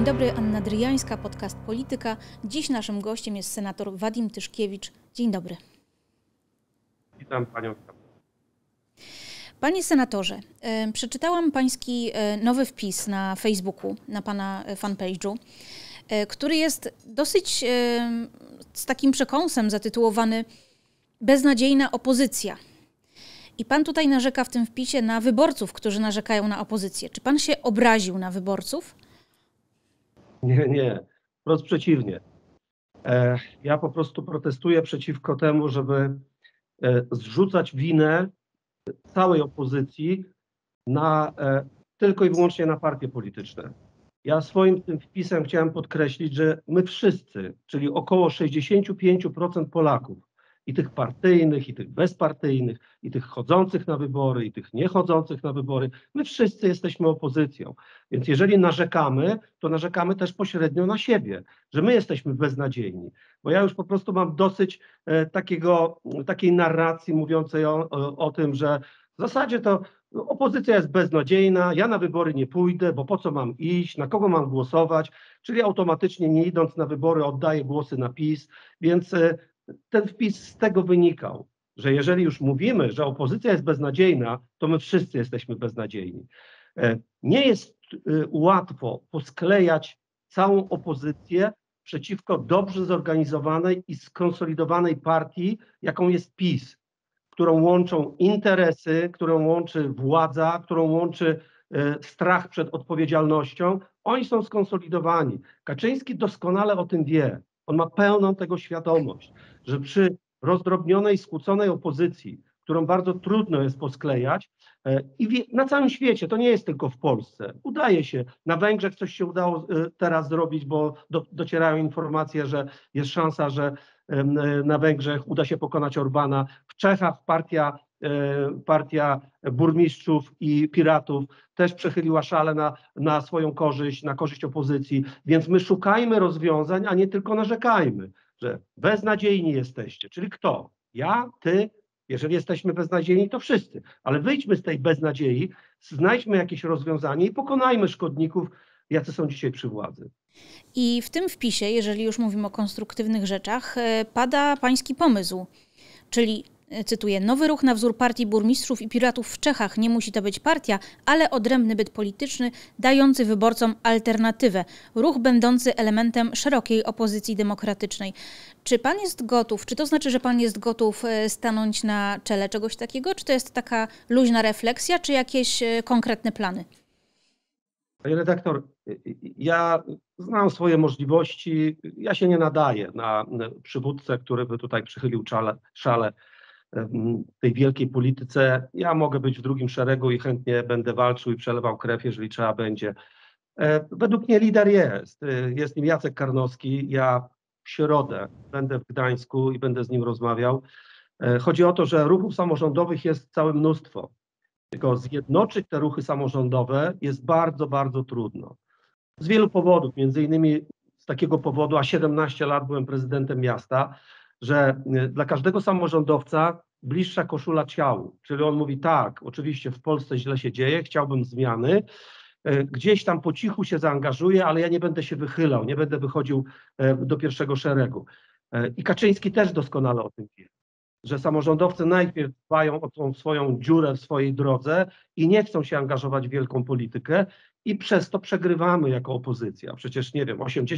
Dzień dobry, Anna Dryjańska, podcast Polityka. Dziś naszym gościem jest senator Wadim Tyszkiewicz. Dzień dobry. Witam panią. Panie senatorze, przeczytałam pański nowy wpis na Facebooku, na pana fanpage'u, który jest dosyć z takim przekąsem zatytułowany Beznadziejna opozycja. I pan tutaj narzeka w tym wpisie na wyborców, którzy narzekają na opozycję. Czy pan się obraził na wyborców? Nie, wprost przeciwnie. Ja po prostu protestuję przeciwko temu, żeby zrzucać winę całej opozycji tylko i wyłącznie na partie polityczne. Ja swoim tym wpisem chciałem podkreślić, że my wszyscy, czyli około 65% Polaków, i tych partyjnych, i tych bezpartyjnych, i tych chodzących na wybory, i tych niechodzących na wybory, my wszyscy jesteśmy opozycją. Więc jeżeli narzekamy, to narzekamy też pośrednio na siebie, że my jesteśmy beznadziejni. Bo ja już po prostu mam dosyć takiej narracji mówiącej o tym, że w zasadzie to opozycja jest beznadziejna, ja na wybory nie pójdę, bo po co mam iść, na kogo mam głosować, czyli automatycznie nie idąc na wybory oddaję głosy na PiS, więc ten wpis z tego wynikał, że jeżeli już mówimy, że opozycja jest beznadziejna, to my wszyscy jesteśmy beznadziejni. Nie jest łatwo posklejać całą opozycję przeciwko dobrze zorganizowanej i skonsolidowanej partii, jaką jest PiS, którą łączą interesy, którą łączy władza, którą łączy strach przed odpowiedzialnością. Oni są skonsolidowani. Kaczyński doskonale o tym wie. On ma pełną tego świadomość, że przy rozdrobnionej, skłóconej opozycji, którą bardzo trudno jest posklejać, i na całym świecie, to nie jest tylko w Polsce, udaje się. Na Węgrzech coś się udało teraz zrobić, bo docierają informacje, że jest szansa, że na Węgrzech uda się pokonać Orbana. W Czechach partia burmistrzów i piratów też przechyliła szale na swoją korzyść, na korzyść opozycji. Więc my szukajmy rozwiązań, a nie tylko narzekajmy, że beznadziejni jesteście. Czyli kto? Ja, ty? Jeżeli jesteśmy beznadziejni, to wszyscy. Ale wyjdźmy z tej beznadziei, znajdźmy jakieś rozwiązanie i pokonajmy szkodników, jacy są dzisiaj przy władzy. I w tym wpisie, jeżeli już mówimy o konstruktywnych rzeczach, pada pański pomysł, czyli cytuję, nowy ruch na wzór partii burmistrzów i piratów w Czechach. Nie musi to być partia, ale odrębny byt polityczny, dający wyborcom alternatywę. Ruch będący elementem szerokiej opozycji demokratycznej. Czy pan jest gotów, czy to znaczy, że pan jest gotów stanąć na czele czegoś takiego? Czy to jest taka luźna refleksja, czy jakieś konkretne plany? Panie redaktor, ja znam swoje możliwości. Ja się nie nadaję na przywódcę, który by tutaj przychylił szale w tej wielkiej polityce. Ja mogę być w drugim szeregu i chętnie będę walczył i przelewał krew, jeżeli trzeba będzie. Według mnie lider jest nim Jacek Karnowski. Ja w środę będę w Gdańsku i będę z nim rozmawiał. Chodzi o to, że ruchów samorządowych jest całe mnóstwo, tylko zjednoczyć te ruchy samorządowe jest bardzo, bardzo trudno. Z wielu powodów, między innymi z takiego powodu, a 17 lat byłem prezydentem miasta, że dla każdego samorządowca bliższa koszula ciału. Czyli on mówi tak, oczywiście w Polsce źle się dzieje, chciałbym zmiany, gdzieś tam po cichu się zaangażuję, ale ja nie będę się wychylał, nie będę wychodził do pierwszego szeregu. I Kaczyński też doskonale o tym wie, że samorządowcy najpierw dbają o tą swoją dziurę w swojej drodze i nie chcą się angażować w wielką politykę i przez to przegrywamy jako opozycja. Przecież nie wiem,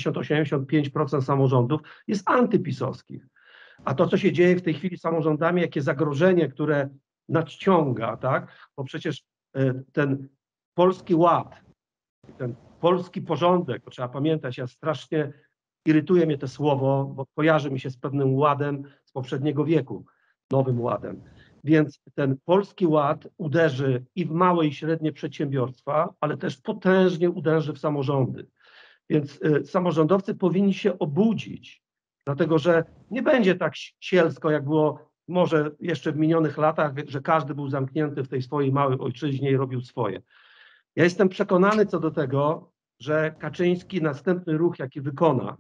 80-85% samorządów jest antypisowskich. A to, co się dzieje w tej chwili z samorządami, jakie zagrożenie, które nadciąga, tak? Bo przecież ten polski ład, ten polski porządek, to trzeba pamiętać, ja strasznie irytuje mnie to słowo, bo kojarzy mi się z pewnym ładem z poprzedniego wieku, nowym ładem. Więc ten polski ład uderzy i w małe i średnie przedsiębiorstwa, ale też potężnie uderzy w samorządy. Więc samorządowcy powinni się obudzić, dlatego że nie będzie tak sielsko, jak było może jeszcze w minionych latach, że każdy był zamknięty w tej swojej małej ojczyźnie i robił swoje. Ja jestem przekonany co do tego, że Kaczyński następny ruch, jaki wykona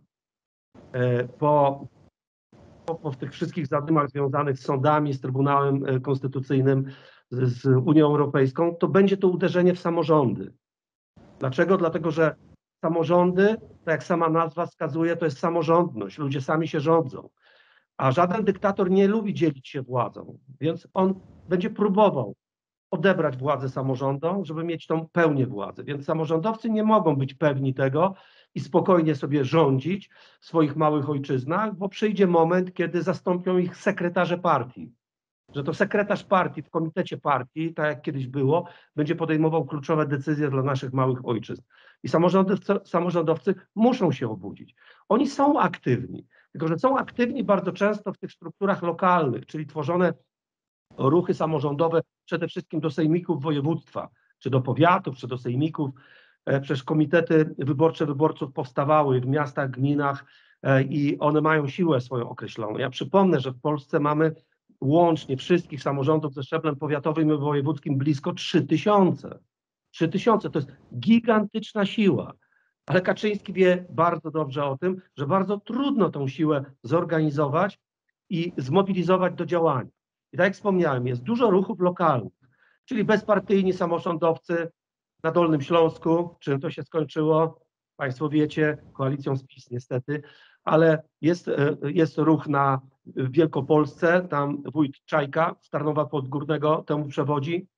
po tych wszystkich zadymach związanych z sądami, z Trybunałem Konstytucyjnym, z Unią Europejską, to będzie to uderzenie w samorządy. Dlaczego? Dlatego, że samorządy, tak jak sama nazwa wskazuje, to jest samorządność, ludzie sami się rządzą. A żaden dyktator nie lubi dzielić się władzą, więc on będzie próbował odebrać władzę samorządom, żeby mieć tą pełnię władzy. Więc samorządowcy nie mogą być pewni tego i spokojnie sobie rządzić w swoich małych ojczyznach, bo przyjdzie moment, kiedy zastąpią ich sekretarze partii. Że to sekretarz partii w komitecie partii, tak jak kiedyś było, będzie podejmował kluczowe decyzje dla naszych małych ojczyzn. I samorządowcy muszą się obudzić. Oni są aktywni, tylko że są aktywni bardzo często w tych strukturach lokalnych, czyli tworzone ruchy samorządowe przede wszystkim do sejmików województwa, czy do powiatów, czy do sejmików. Przecież komitety wyborcze wyborców powstawały w miastach, gminach i one mają siłę swoją określoną. Ja przypomnę, że w Polsce mamy łącznie wszystkich samorządów ze szczeblem powiatowym i wojewódzkim blisko 3000. 3000 to jest gigantyczna siła. Ale Kaczyński wie bardzo dobrze o tym, że bardzo trudno tą siłę zorganizować i zmobilizować do działania. I tak jak wspomniałem, jest dużo ruchów lokalnych, czyli bezpartyjni samorządowcy na Dolnym Śląsku. Czym to się skończyło? Państwo wiecie, koalicją z PiS niestety, ale jest ruch w Wielkopolsce, tam wójt Czajka z Tarnowa Podgórnego temu przewodzi.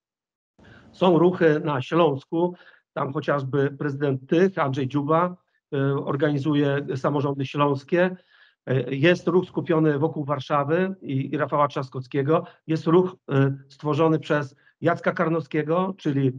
Są ruchy na Śląsku, tam chociażby prezydent Tych, Andrzej Dziuba, organizuje samorządy śląskie. Jest ruch skupiony wokół Warszawy i Rafała Trzaskowskiego. Jest ruch stworzony przez Jacka Karnowskiego, czyli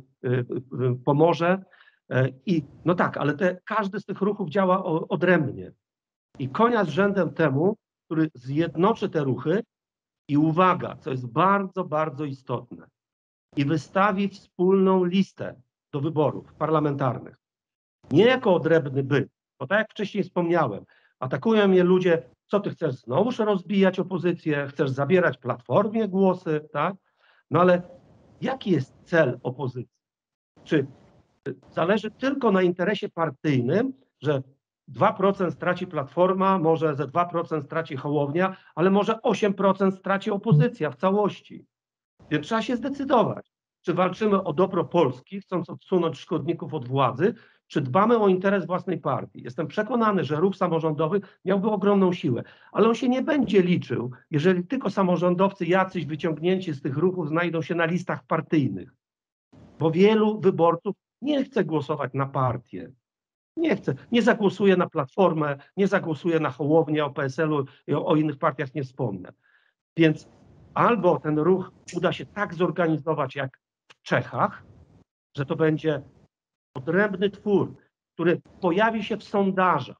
Pomorze. I no tak, ale każdy z tych ruchów działa odrębnie. I konia z rzędem temu, który zjednoczy te ruchy i uwaga, co jest bardzo, bardzo istotne, i wystawi wspólną listę do wyborów parlamentarnych. Nie jako odrębny byt, bo tak jak wcześniej wspomniałem, atakują mnie ludzie, co ty chcesz znowuż rozbijać opozycję, chcesz zabierać Platformie głosy, tak? No ale jaki jest cel opozycji? Czy zależy tylko na interesie partyjnym, że 2% straci Platforma, może ze 2% straci Hołownia, ale może 8% straci opozycja w całości. Więc trzeba się zdecydować, czy walczymy o dobro Polski, chcąc odsunąć szkodników od władzy, czy dbamy o interes własnej partii. Jestem przekonany, że ruch samorządowy miałby ogromną siłę, ale on się nie będzie liczył, jeżeli tylko samorządowcy jacyś wyciągnięci z tych ruchów znajdą się na listach partyjnych. Bo wielu wyborców nie chce głosować na partię. Nie chce, nie zagłosuje na Platformę, nie zagłosuje na Hołownię, o PSL-u, o innych partiach nie wspomnę. Więc albo ten ruch uda się tak zorganizować jak w Czechach, że to będzie odrębny twór, który pojawi się w sondażach.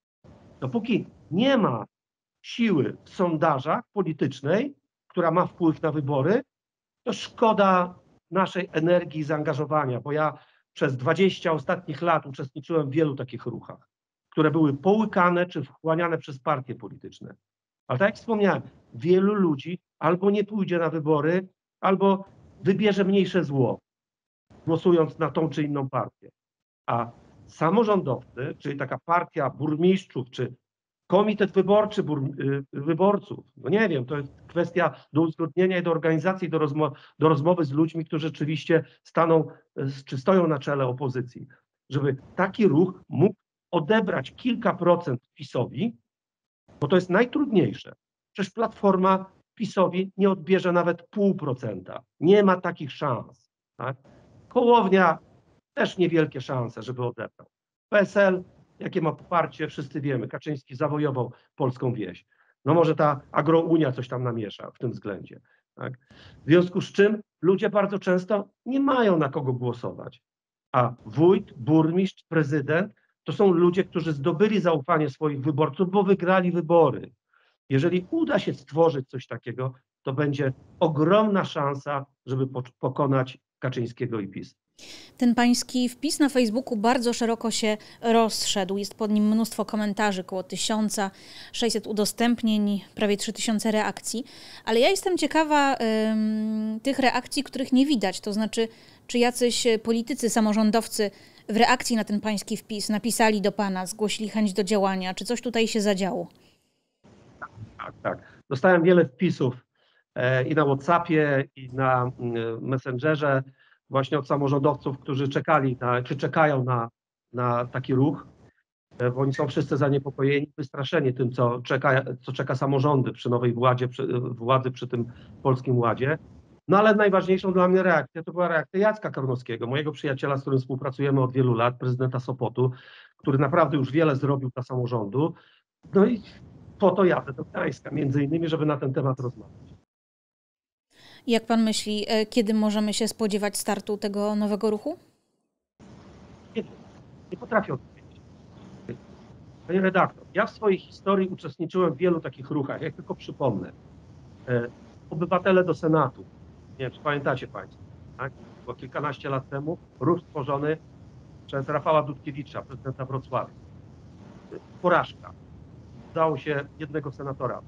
Dopóki nie ma siły w sondażach politycznej, która ma wpływ na wybory, to szkoda naszej energii i zaangażowania, bo ja przez 20 ostatnich lat uczestniczyłem w wielu takich ruchach, które były połykane czy wchłaniane przez partie polityczne. Ale tak jak wspomniałem, wielu ludzi albo nie pójdzie na wybory, albo wybierze mniejsze zło, głosując na tą czy inną partię. A samorządowcy, czyli taka partia burmistrzów, czy komitet wyborczy wyborców, no nie wiem, to jest kwestia do uzgodnienia i do organizacji, do rozmowy z ludźmi, którzy rzeczywiście stoją na czele opozycji, żeby taki ruch mógł odebrać kilka procent PiS-owi, bo to jest najtrudniejsze. Przecież Platforma PiS-owi nie odbierze nawet 0,5%. Nie ma takich szans. Tak? Hołownia też niewielkie szanse, żeby odebrał. PSL, jakie ma poparcie, wszyscy wiemy. Kaczyński zawojował polską wieś. No może ta agrounia coś tam namiesza w tym względzie. Tak? W związku z czym ludzie bardzo często nie mają na kogo głosować. A wójt, burmistrz, prezydent to są ludzie, którzy zdobyli zaufanie swoich wyborców, bo wygrali wybory. Jeżeli uda się stworzyć coś takiego, to będzie ogromna szansa, żeby pokonać Kaczyńskiego i PiS. Ten pański wpis na Facebooku bardzo szeroko się rozszedł. Jest pod nim mnóstwo komentarzy, około 1600 udostępnień, prawie 3000 reakcji. Ale ja jestem ciekawa tych reakcji, których nie widać. To znaczy, czy jacyś politycy, samorządowcy w reakcji na ten pański wpis napisali do pana, zgłosili chęć do działania? Czy coś tutaj się zadziało? Tak. Dostałem wiele wpisów i na WhatsAppie, i na Messengerze właśnie od samorządowców, którzy czekali czy czekają na taki ruch, bo oni są wszyscy zaniepokojeni, wystraszeni tym, co czeka samorządy przy nowej władzy przy tym Polskim Ładzie. No ale najważniejszą dla mnie reakcją to była reakcja Jacka Karnowskiego, mojego przyjaciela, z którym współpracujemy od wielu lat, prezydenta Sopotu, który naprawdę już wiele zrobił dla samorządu. No i po to jadę do Gdańska, między innymi, żeby na ten temat rozmawiać. Jak pan myśli, kiedy możemy się spodziewać startu tego nowego ruchu? Nie potrafię odpowiedzieć. Panie redaktor, ja w swojej historii uczestniczyłem w wielu takich ruchach, jak tylko przypomnę. Obywatele do Senatu. Nie wiem, czy pamiętacie Państwo, tak? Było kilkanaście lat temu ruch stworzony przez Rafała Dudkiewicza, prezydenta Wrocławia. Porażka. Udało się jednego senatora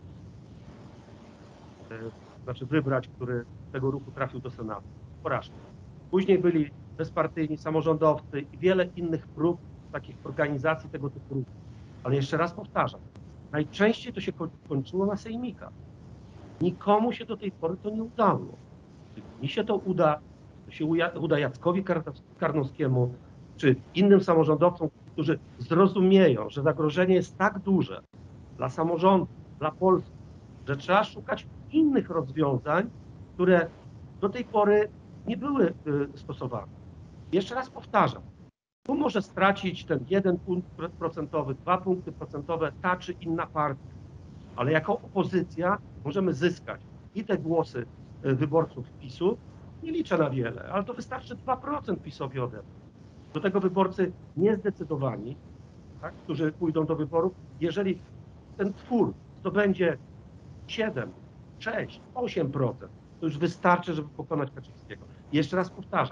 wybrać, który z tego ruchu trafił do Senatu. Porażka. Później byli bezpartyjni samorządowcy i wiele innych prób takich organizacji tego typu ruchów. Ale jeszcze raz powtarzam, najczęściej to się kończyło na sejmikach. Nikomu się do tej pory to nie udało. Mi się to uda, to się uda Jackowi Karnowskiemu, czy innym samorządowcom, którzy zrozumieją, że zagrożenie jest tak duże dla samorządu, dla Polski, że trzeba szukać innych rozwiązań, które do tej pory nie były stosowane. Jeszcze raz powtarzam, tu może stracić ten 1 punkt procentowy, 2 punkty procentowe ta czy inna partia, ale jako opozycja możemy zyskać i te głosy wyborców PiS-u, nie liczę na wiele, ale to wystarczy 2% PiS-owi odebrać. Do tego wyborcy niezdecydowani, tak, którzy pójdą do wyborów, jeżeli ten twór zdobędzie 7, 6, 8%, to już wystarczy, żeby pokonać Kaczyńskiego. I jeszcze raz powtarzam,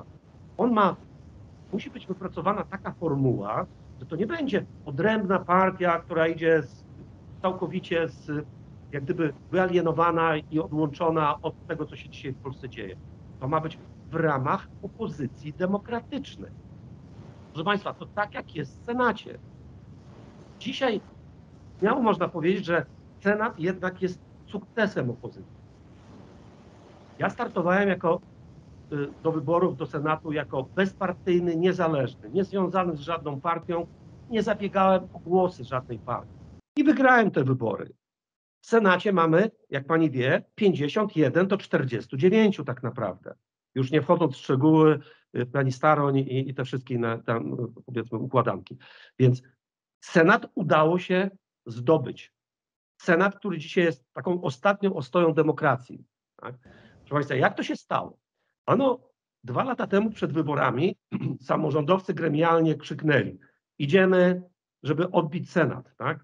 musi być wypracowana taka formuła, że to nie będzie odrębna partia, która idzie całkowicie jak gdyby wyalienowana i odłączona od tego, co się dzisiaj w Polsce dzieje. To ma być w ramach opozycji demokratycznej. Proszę Państwa, to tak jak jest w Senacie. Dzisiaj śmiało można powiedzieć, że Senat jednak jest sukcesem opozycji. Ja startowałem do wyborów do Senatu jako bezpartyjny, niezależny, niezwiązany z żadną partią, nie zabiegałem o głosy żadnej partii. I wygrałem te wybory. W Senacie mamy, jak pani wie, 51 do 49 tak naprawdę. Już nie wchodząc w szczegóły, pani Staroń i te wszystkie inne tam, powiedzmy, układanki. Więc Senat udało się zdobyć. Senat, który dzisiaj jest taką ostatnią ostoją demokracji. Tak? Proszę Państwa, jak to się stało? Ano, 2 lata temu przed wyborami samorządowcy gremialnie krzyknęli: idziemy, żeby odbić Senat. Tak?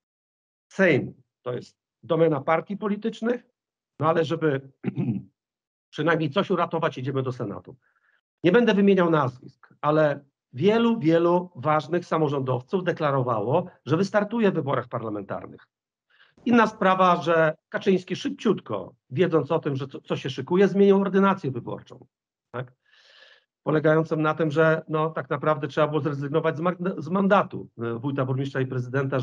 Sejm to jest domena partii politycznych, no ale żeby przynajmniej coś uratować, idziemy do Senatu. Nie będę wymieniał nazwisk, ale wielu ważnych samorządowców deklarowało, że wystartuje w wyborach parlamentarnych. Inna sprawa, że Kaczyński szybciutko, wiedząc o tym, że co się szykuje, zmienił ordynację wyborczą. Tak? Polegającą na tym, że no, tak naprawdę trzeba było zrezygnować z mandatu wójta, burmistrza i prezydenta,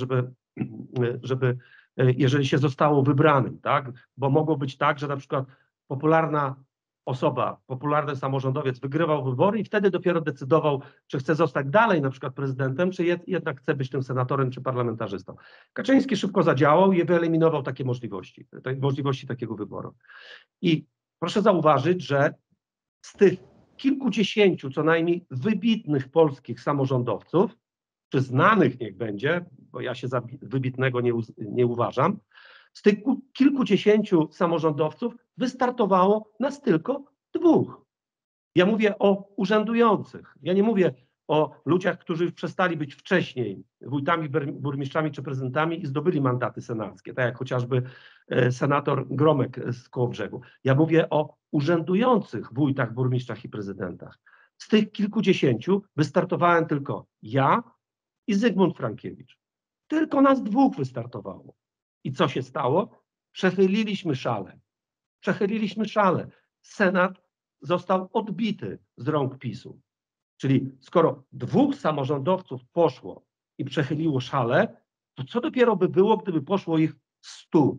żeby jeżeli się zostało wybranym, tak? Bo mogło być tak, że na przykład popularna osoba, popularny samorządowiec wygrywał wybory i wtedy dopiero decydował, czy chce zostać dalej na przykład prezydentem, czy jednak chce być tym senatorem czy parlamentarzystą. Kaczyński szybko zadziałał i wyeliminował takie możliwości takiego wyboru. I proszę zauważyć, że z tych kilkudziesięciu co najmniej wybitnych polskich samorządowców, czy znanych niech będzie, bo ja się za wybitnego nie uważam, z tych kilkudziesięciu samorządowców wystartowało nas tylko 2. Ja mówię o urzędujących. Ja nie mówię o ludziach, którzy przestali być wcześniej wójtami, burmistrzami czy prezydentami i zdobyli mandaty senackie, tak jak chociażby senator Gromek z Kołobrzegu. Ja mówię o urzędujących wójtach, burmistrzach i prezydentach. Z tych kilkudziesięciu wystartowałem tylko ja i Zygmunt Frankiewicz. Tylko nas 2 wystartowało. I co się stało? Przechyliliśmy szale. Przechyliliśmy szale. Senat został odbity z rąk PiS-u. Czyli skoro 2 samorządowców poszło i przechyliło szale, to co dopiero by było, gdyby poszło ich 100?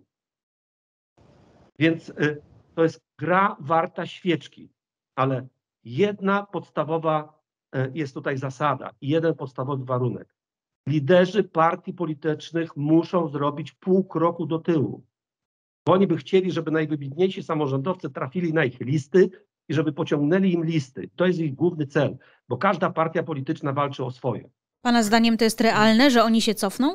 Więc to jest gra warta świeczki, ale jedna podstawowa jest tutaj zasada i jeden podstawowy warunek. Liderzy partii politycznych muszą zrobić pół kroku do tyłu. Bo oni by chcieli, żeby najwybitniejsi samorządowcy trafili na ich listy i żeby pociągnęli im listy. To jest ich główny cel, bo każda partia polityczna walczy o swoje. Pana zdaniem to jest realne, że oni się cofną?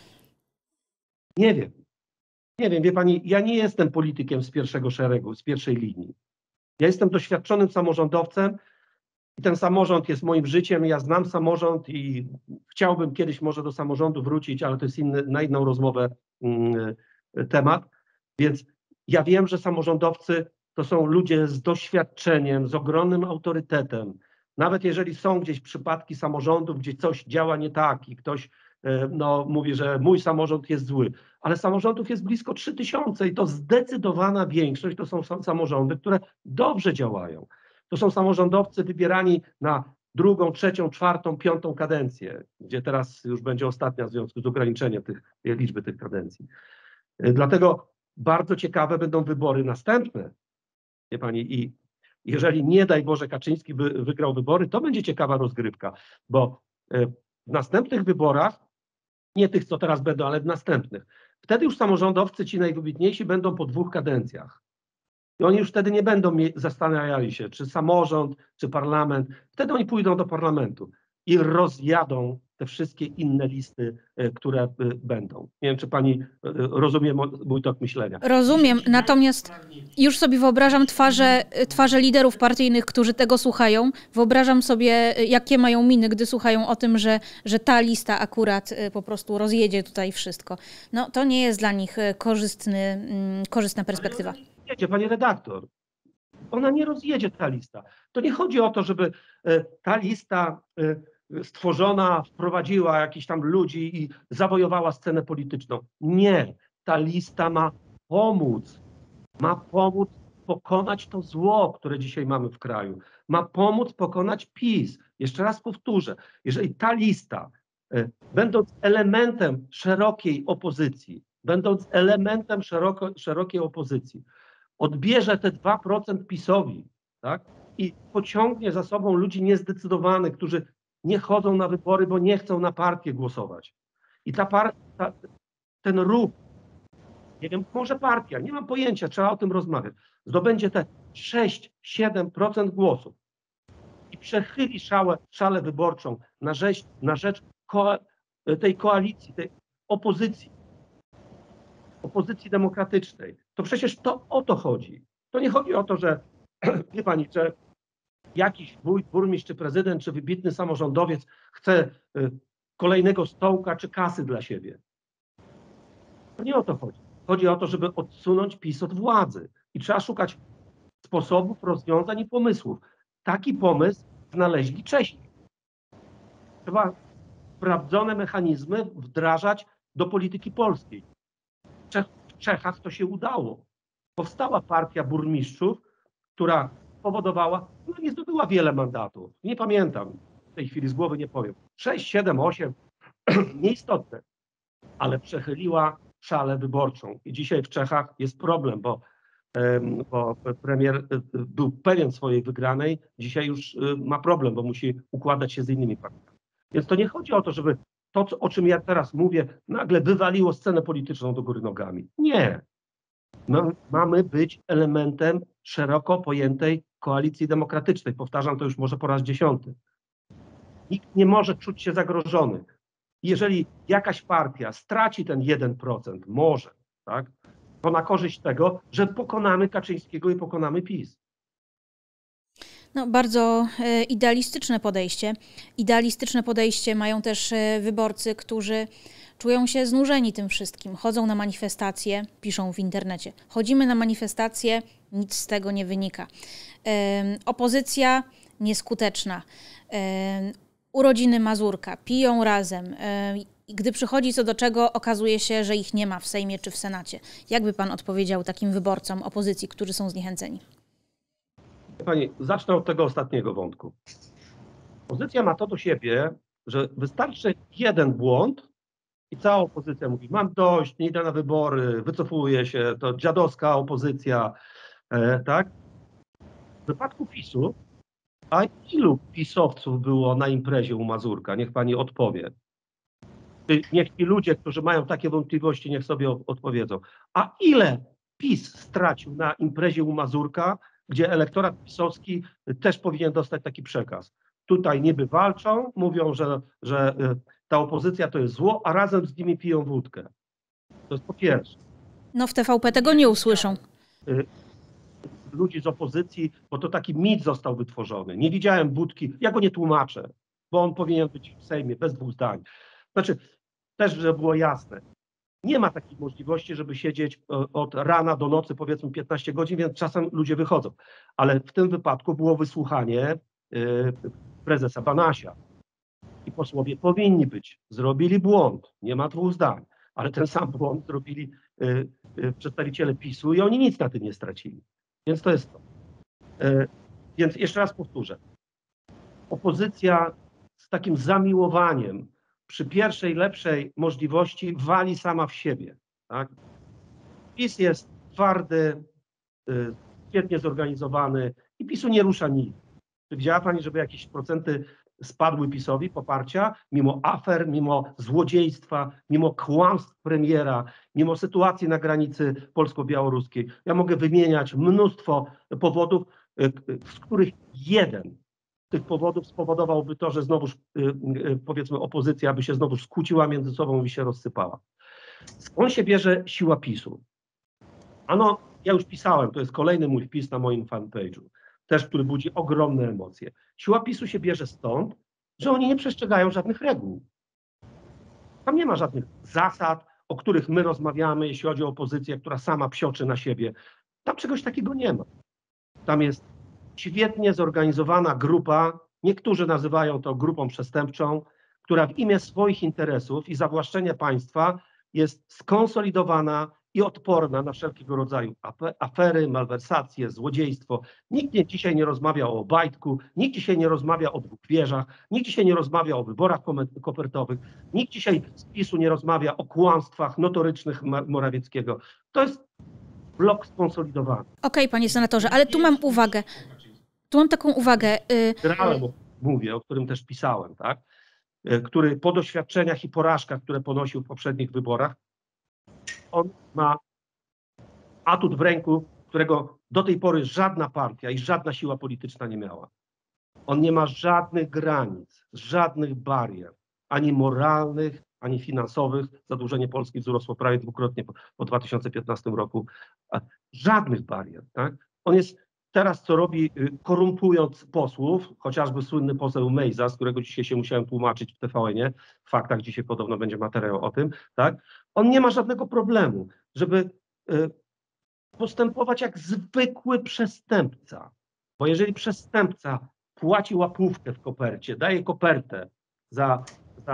Nie wiem. Nie wiem, wie pani, ja nie jestem politykiem z pierwszego szeregu, z pierwszej linii. Ja jestem doświadczonym samorządowcem i ten samorząd jest moim życiem. Ja znam samorząd i chciałbym kiedyś może do samorządu wrócić, ale to jest na inną rozmowę temat. Więc ja wiem, że samorządowcy to są ludzie z doświadczeniem, z ogromnym autorytetem. Nawet jeżeli są gdzieś przypadki samorządów, gdzie coś działa nie tak i ktoś mówi, że mój samorząd jest zły, ale samorządów jest blisko 3000 i to zdecydowana większość to są samorządy, które dobrze działają. To są samorządowcy wybierani na drugą, trzecią, czwartą, piątą kadencję, gdzie teraz już będzie ostatnia w związku z ograniczeniem liczby tych kadencji. Dlatego bardzo ciekawe będą wybory następne, wie pani, i jeżeli nie daj Boże Kaczyński wygrał wybory, to będzie ciekawa rozgrywka, bo w następnych wyborach, nie tych, co teraz będą, ale w następnych, wtedy już samorządowcy, ci najwybitniejsi, będą po 2 kadencjach. I oni już wtedy nie będą zastanawiali się, czy samorząd, czy parlament. Wtedy oni pójdą do parlamentu i rozjadą te wszystkie inne listy, które będą. Nie wiem, czy pani rozumie mój tok myślenia. Rozumiem, natomiast już sobie wyobrażam twarze liderów partyjnych, którzy tego słuchają. Wyobrażam sobie, jakie mają miny, gdy słuchają o tym, że ta lista akurat po prostu rozjedzie tutaj wszystko. No, to nie jest dla nich korzystna perspektywa. Wiecie, pani redaktor, ona nie rozjedzie, ta lista. To nie chodzi o to, żeby ta lista stworzona wprowadziła jakichś tam ludzi i zawojowała scenę polityczną. Nie, ta lista ma pomóc pokonać to zło, które dzisiaj mamy w kraju. Ma pomóc pokonać PiS. Jeszcze raz powtórzę, jeżeli ta lista, będąc elementem szerokiej opozycji, odbierze te 2% PiS-owi, tak? I pociągnie za sobą ludzi niezdecydowanych, którzy nie chodzą na wybory, bo nie chcą na partię głosować. I ten ruch, nie wiem, może partia, nie mam pojęcia, trzeba o tym rozmawiać, zdobędzie te 6-7% głosów i przechyli szalę wyborczą na rzecz tej koalicji, tej opozycji demokratycznej. To przecież to o to chodzi. To nie chodzi o to, że wie pani, że jakiś wójt, burmistrz, czy prezydent, czy wybitny samorządowiec chce kolejnego stołka, czy kasy dla siebie. To nie o to chodzi. Chodzi o to, żeby odsunąć PiS od władzy. I trzeba szukać sposobów, rozwiązań i pomysłów. Taki pomysł znaleźli Czesi. Trzeba sprawdzone mechanizmy wdrażać do polityki polskiej. W Czechach to się udało. Powstała partia burmistrzów, która powodowała, no nie zdobyła wiele mandatów. Nie pamiętam, w tej chwili z głowy nie powiem. 6, 7, 8, nieistotne, ale przechyliła szalę wyborczą. I dzisiaj w Czechach jest problem, bo premier był pewien swojej wygranej, dzisiaj już ma problem, bo musi układać się z innymi partiami. Więc to nie chodzi o to, żeby to, o czym ja teraz mówię, nagle wywaliło scenę polityczną do góry nogami. Nie. Mamy być elementem szeroko pojętej koalicji demokratycznej. Powtarzam to już może po raz 10. Nikt nie może czuć się zagrożony. Jeżeli jakaś partia straci ten 1%, może, tak, to na korzyść tego, że pokonamy Kaczyńskiego i pokonamy PiS. No, bardzo idealistyczne podejście. Idealistyczne podejście mają też wyborcy, którzy czują się znużeni tym wszystkim. Chodzą na manifestacje, piszą w internecie. Chodzimy na manifestacje, nic z tego nie wynika. Opozycja nieskuteczna. Urodziny Mazurka, piją razem. Gdy przychodzi co do czego, okazuje się, że ich nie ma w Sejmie czy w Senacie. Jak by pan odpowiedział takim wyborcom opozycji, którzy są zniechęceni? Pani, zacznę od tego ostatniego wątku. Opozycja ma to do siebie, że wystarczy jeden błąd i cała opozycja mówi, mam dość, nie idę na wybory, wycofuję się, to dziadowska opozycja, tak? W wypadku PiS-u A ilu pisowców było na imprezie u Mazurka? Niech pani odpowie. Niech ci ludzie, którzy mają takie wątpliwości, niech sobie odpowiedzą. A ile PiS stracił na imprezie u Mazurka, gdzie elektorat pisowski też powinien dostać taki przekaz? Tutaj niby walczą, mówią, że ta opozycja to jest zło, a razem z nimi piją wódkę. To jest po pierwsze. No w TVP tego nie usłyszą. Ludzi z opozycji, bo to taki mit został wytworzony. Nie widziałem Budki, ja go nie tłumaczę, bo on powinien być w Sejmie bez dwóch zdań. Znaczy, też, żeby było jasne, nie ma takiej możliwości, żeby siedzieć od rana do nocy, powiedzmy 15 godzin, więc czasem ludzie wychodzą. Ale w tym wypadku było wysłuchanie prezesa Banasia. I posłowie powinni być. Zrobili błąd, nie ma dwóch zdań, ale ten sam błąd zrobili przedstawiciele PiS-u i oni nic na tym nie stracili. Więc to jest to. Więc jeszcze raz powtórzę. Opozycja z takim zamiłowaniem przy pierwszej, lepszej możliwości wali sama w siebie. Tak? PiS jest twardy, świetnie zorganizowany i PiS-u nie rusza nic. Czy widziała pani, żeby jakieś procenty spadły PiS-owi poparcia, mimo afer, mimo złodziejstwa, mimo kłamstw premiera, mimo sytuacji na granicy polsko-białoruskiej? Ja mogę wymieniać mnóstwo powodów, z których jeden z tych powodów spowodowałby to, że znowuż, powiedzmy, opozycja by się znowu skłóciła między sobą i się rozsypała. Skąd się bierze siła PiS-u? Ano, ja już pisałem, to jest kolejny mój wpis na moim fanpage'u, też który budzi ogromne emocje. Siła PiS-u się bierze stąd, że oni nie przestrzegają żadnych reguł. Tam nie ma żadnych zasad, o których my rozmawiamy, jeśli chodzi o opozycję, która sama psioczy na siebie. Tam czegoś takiego nie ma. Tam jest świetnie zorganizowana grupa, niektórzy nazywają to grupą przestępczą, która w imię swoich interesów i zawłaszczenia państwa jest skonsolidowana i odporna na wszelkiego rodzaju afery, malwersacje, złodziejstwo. Nikt dzisiaj nie rozmawia o Obajtku, nikt dzisiaj nie rozmawia o dwóch wieżach, nikt dzisiaj nie rozmawia o wyborach kopertowych, nikt dzisiaj z PiS-u nie rozmawia o kłamstwach notorycznych Morawieckiego. To jest blok skonsolidowany. Okej, panie senatorze, ale tu mam uwagę. Tu mam taką uwagę. Generałem mówię, o którym też pisałem, tak? Który po doświadczeniach i porażkach, które ponosił w poprzednich wyborach, on ma atut w ręku, którego do tej pory żadna partia i żadna siła polityczna nie miała. On nie ma żadnych granic, żadnych barier, ani moralnych, ani finansowych. Zadłużenie Polski wzrosło prawie dwukrotnie po 2015 roku. Żadnych barier. Tak? On jest teraz, co robi, korumpując posłów, chociażby słynny poseł Mejza, z którego dzisiaj się musiałem tłumaczyć w TVN-ie, w Faktach dzisiaj podobno będzie materiał o tym, tak? On nie ma żadnego problemu, żeby postępować jak zwykły przestępca. Bo jeżeli przestępca płaci łapówkę w kopercie, daje kopertę za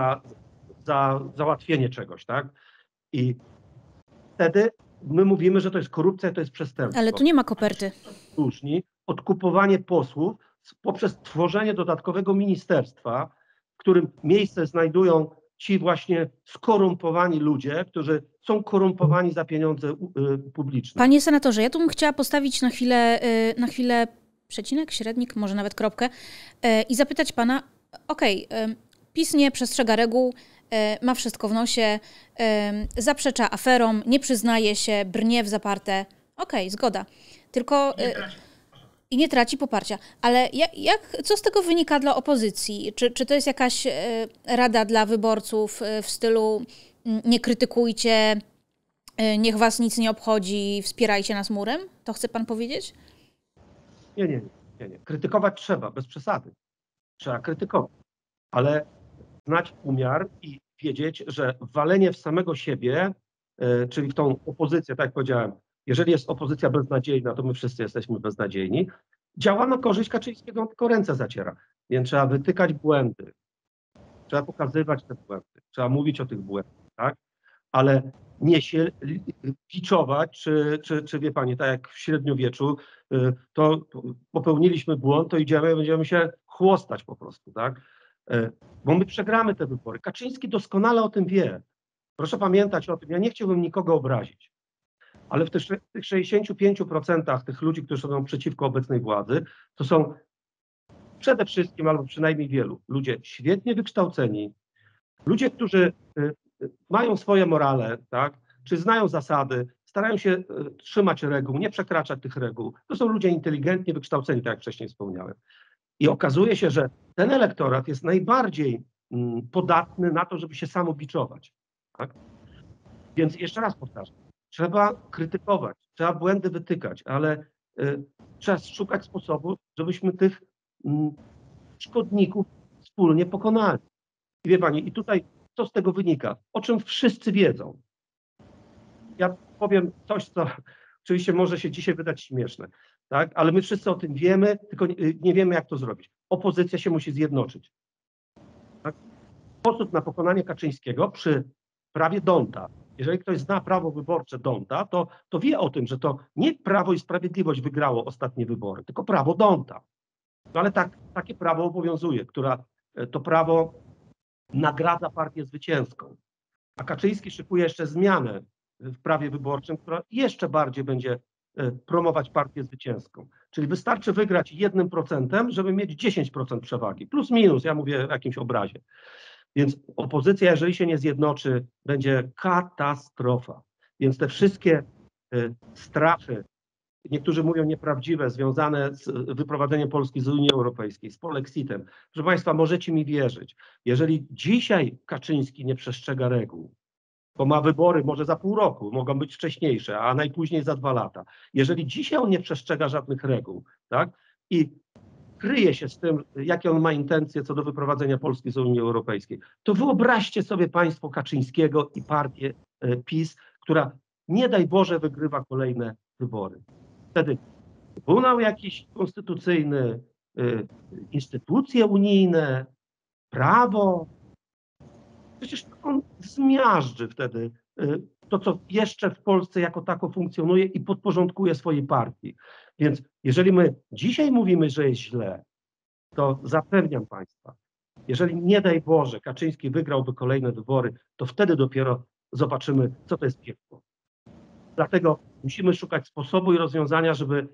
załatwienie czegoś, tak? I wtedy my mówimy, że to jest korupcja, to jest przestępstwo. Ale tu nie ma koperty. Różni odkupowanie posłów poprzez tworzenie dodatkowego ministerstwa, w którym miejsce znajdują ci właśnie skorumpowani ludzie, którzy są korumpowani za pieniądze publiczne. Panie senatorze, ja tu bym chciała postawić na chwilę przecinek, średnik, może nawet kropkę i zapytać pana, PiS nie przestrzega reguł, ma wszystko w nosie, zaprzecza aferom, nie przyznaje się, brnie w zaparte. Zgoda. Tylko i nie traci poparcia. Ale co z tego wynika dla opozycji? Czy to jest jakaś rada dla wyborców w stylu nie krytykujcie, niech was nic nie obchodzi, wspierajcie nas murem? To chce pan powiedzieć? Nie. Krytykować trzeba, bez przesady. Trzeba krytykować. Ale znać umiar i wiedzieć, że walenie w samego siebie, czyli w tą opozycję, tak jak powiedziałem, jeżeli jest opozycja beznadziejna, to my wszyscy jesteśmy beznadziejni, działa na korzyść Kaczyńskiego, on tylko ręce zaciera. Więc trzeba wytykać błędy, trzeba pokazywać te błędy, trzeba mówić o tych błędach, tak? Ale nie się biczować, czy wie pani, tak jak w średniowieczu, to popełniliśmy błąd, to idziemy, będziemy się chłostać po prostu, tak? Bo my przegramy te wybory. Kaczyński doskonale o tym wie. Proszę pamiętać o tym, ja nie chciałbym nikogo obrazić, ale w tych 65% tych ludzi, którzy są przeciwko obecnej władzy, to są przede wszystkim, albo przynajmniej wielu, ludzie świetnie wykształceni, ludzie, którzy mają swoje morale, tak, czy znają zasady, starają się trzymać reguł, nie przekraczać tych reguł. To są ludzie inteligentnie wykształceni, tak jak wcześniej wspomniałem. I okazuje się, że ten elektorat jest najbardziej podatny na to, żeby się samobiczować. Tak? Więc jeszcze raz powtarzam, trzeba krytykować, trzeba błędy wytykać, ale trzeba szukać sposobu, żebyśmy tych szkodników wspólnie pokonali. I wie pani, i tutaj co z tego wynika? O czym wszyscy wiedzą. Ja powiem coś, co oczywiście może się dzisiaj wydać śmieszne, tak? Ale my wszyscy o tym wiemy, tylko nie wiemy, jak to zrobić. Opozycja się musi zjednoczyć. Tak? Sposób na pokonanie Kaczyńskiego przy prawie D'Hondta. Jeżeli ktoś zna prawo wyborcze D'Hondta, to wie o tym, że to nie Prawo i Sprawiedliwość wygrało ostatnie wybory, tylko prawo D'Hondta. No ale takie prawo obowiązuje, to prawo nagradza partię zwycięską. A Kaczyński szykuje jeszcze zmianę w prawie wyborczym, która jeszcze bardziej będzie promować partię zwycięską. Czyli wystarczy wygrać 1%, żeby mieć 10% przewagi. Plus minus, ja mówię w jakimś obrazie. Więc opozycja, jeżeli się nie zjednoczy, będzie katastrofa. Więc te wszystkie strachy, niektórzy mówią nieprawdziwe, związane z wyprowadzeniem Polski z Unii Europejskiej, z polexitem. Proszę Państwa, możecie mi wierzyć, jeżeli dzisiaj Kaczyński nie przestrzega reguł, bo ma wybory może za pół roku, mogą być wcześniejsze, a najpóźniej za 2 lata. Jeżeli dzisiaj on nie przestrzega żadnych reguł, tak, i kryje się z tym, jakie on ma intencje co do wyprowadzenia Polski z Unii Europejskiej, to wyobraźcie sobie Państwo Kaczyńskiego i partię PiS, która nie daj Boże wygrywa kolejne wybory. Wtedy Trybunał jakiś konstytucyjny, instytucje unijne, prawo. Przecież on zmiażdży wtedy to, co jeszcze w Polsce jako tako funkcjonuje i podporządkuje swojej partii. Więc jeżeli my dzisiaj mówimy, że jest źle, to zapewniam Państwa, jeżeli nie daj Boże Kaczyński wygrałby kolejne wybory, to wtedy dopiero zobaczymy, co to jest piekło. Dlatego musimy szukać sposobu i rozwiązania,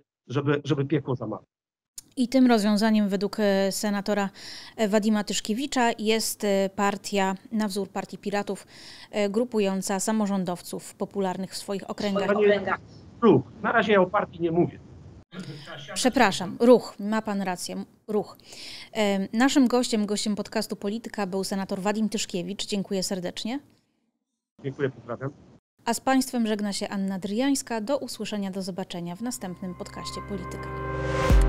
żeby piekło zamawiać. I tym rozwiązaniem według senatora Wadima Tyszkiewicza jest partia na wzór Partii Piratów, grupująca samorządowców popularnych w swoich okręgach. Ruch. Na razie ja o partii nie mówię. Przepraszam, Ruch, ma pan rację, Ruch. Naszym gościem podcastu Polityka był senator Wadim Tyszkiewicz. Dziękuję serdecznie. Dziękuję, pozdrawiam. A z Państwem żegna się Anna Dryjańska. Do usłyszenia, do zobaczenia w następnym podcaście Polityka.